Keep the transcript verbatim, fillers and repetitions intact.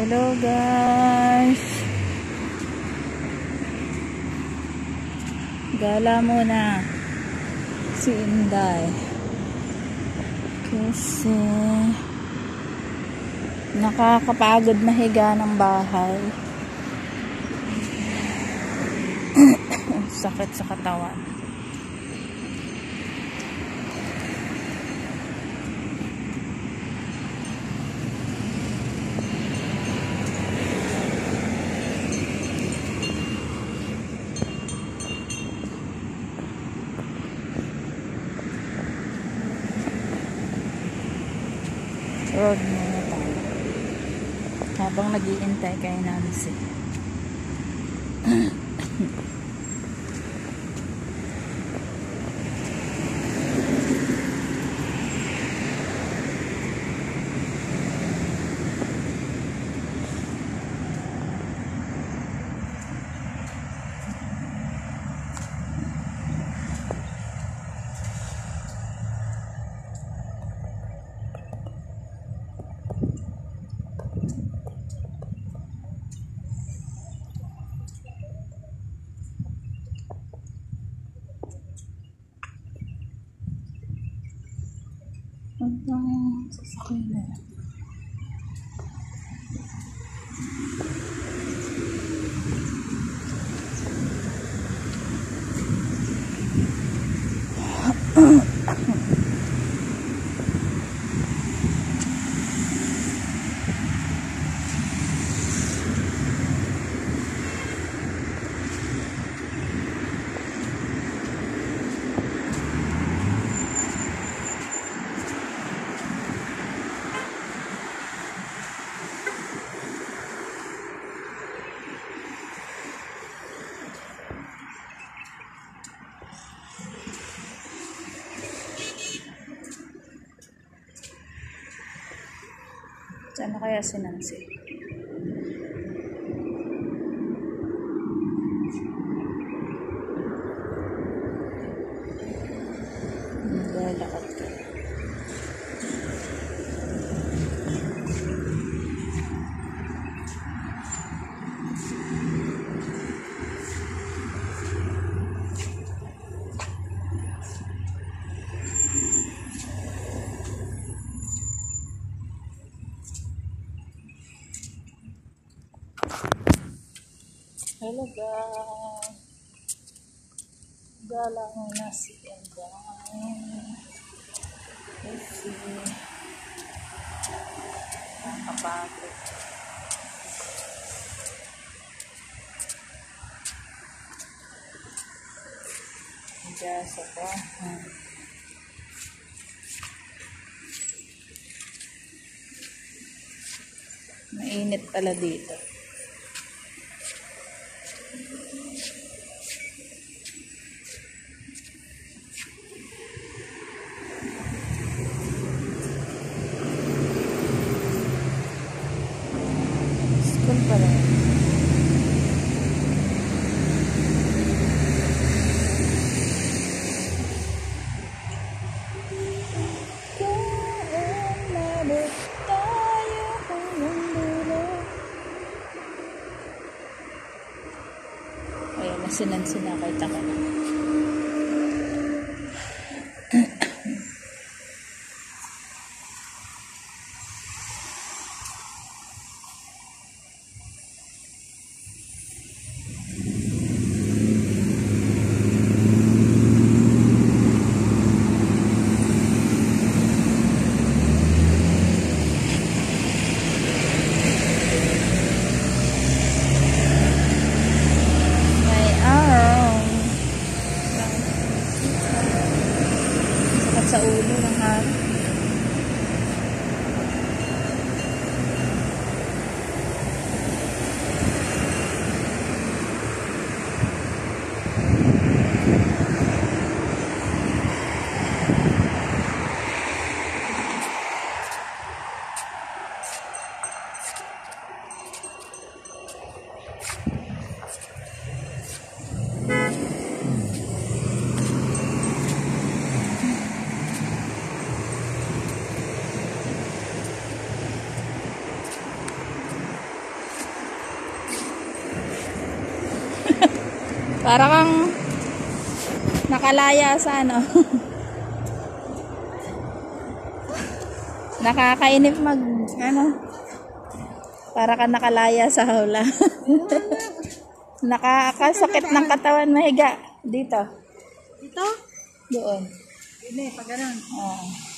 Hello guys. Gala muna si Inday kasi nakakapagod mahiga ng bahay. Sakit sa katawan. Road muna tayo habang nag-iintay kay Nancy. Ang sasakyan na yan. Saan na kaya si Nancy? Lalakad ka. Hello guys. Gala muna si Inday. Kasi nakapagod. Diyan sa bahay. Mainit pala dito. School pala. Ayan, nasinan sinakita ka na. May araw. Para kang nakalaya sa ano. Nakakainip mag, ano, para kang nakalaya sa hawla. Nakakasakit ng katawan mahiga. Dito. Dito? Doon. Hindi, pag ganun. Oo.